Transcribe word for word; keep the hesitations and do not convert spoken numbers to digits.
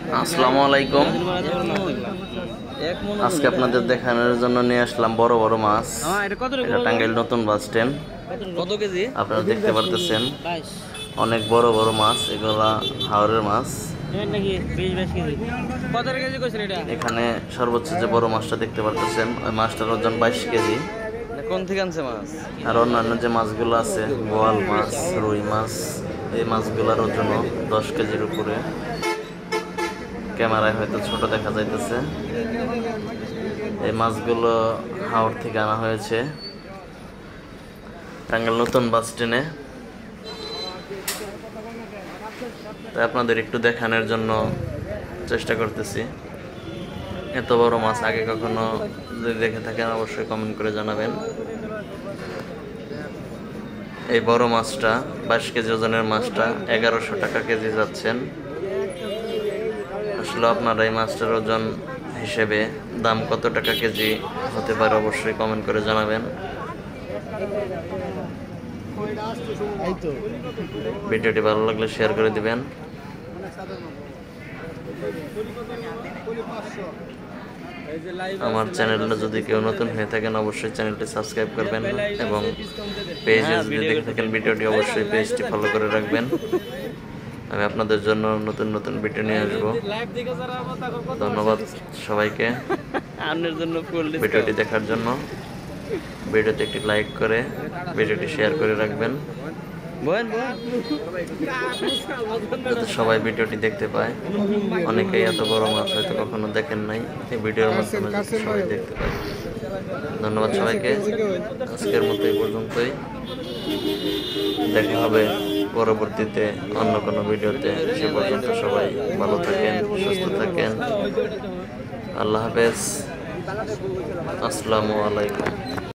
আসসালামু আলাইকুম। আজকে আপনাদের দেখানোর জন্য নিয়ে আসলাম বড় বড় মাছ। এটা টাঙ্গাইল নতুন বাস স্ট্যান্ড। কত কেজি আপনারা দেখতে পারতেছেন অনেক বড় বড় মাছ, এগুলা হাওরের মাছ। এখানে সর্বোচ্চ যে বড় মাছটা দেখতে পারতেছেন ওই মাছটার ওজন বাইশ কেজি। কোন থেকে আনছে মাছ? আর অন্যান্য যে মাছগুলো আছে, বোয়াল মাছ, রুই মাছ, এই মাছগুলোর ওজন দশ কেজির উপরে। ক্যামেরায় হয়তো ছোট দেখা যাইতেছে। এই মাছগুলো হাওড় থেকে আনা হয়েছে টাঙ্গাইল নতুন বাস স্ট্যান্ডে। তাই আপনাদের একটু দেখানোর জন্য চেষ্টা করতেছি। এত বড় মাছ আগে কখনো যদি দেখে থাকেন অবশ্যই কমেন্ট করে জানাবেন। এই বড় মাছটা বাইশ কেজি ওজনের মাছটা এগারোশো টাকা কেজি যাচ্ছেন। আসলে আপনারা এই মাছটার ওজন হিসেবে দাম কত টাকা কেজি হতে পারে অবশ্যই কমেন্ট করে জানাবেন। ভিডিওটি ভালো লাগলে শেয়ার করে দিবেন। আমার চ্যানেলটা যদি কেউ নতুন হয়ে থাকেন অবশ্যই চ্যানেলটি সাবস্ক্রাইব করবেন এবং পেজে যদি দেখে থাকেন ভিডিওটি অবশ্যই পেজটি ফলো করে রাখবেন। আমি আপনাদের জন্য নতুন নতুন ভিডিও নিয়ে আসবো। ধন্যবাদ সবাইকে ভিডিওটি দেখার জন্য। ভিডিওতে একটি লাইক করে ভিডিওটি শেয়ার করে রাখবেন যাতে সবাই ভিডিওটি দেখতে পায়। অনেকেই এত বড় মাছ হয়তো কখনো দেখেন নাই, এই ভিডিওর মাধ্যমে যাতে সবাই দেখতে পায়। ধন্যবাদ সবাইকে। আজকের মতো এই পর্যন্তই। দেখা হবে পরবর্তীতে অন্য কোনো ভিডিওতে। সে পর্যন্ত সবাই ভালো থাকেন, সুস্থ থাকেন। আল্লাহ হাফেজ। আসসালামু আলাইকুম।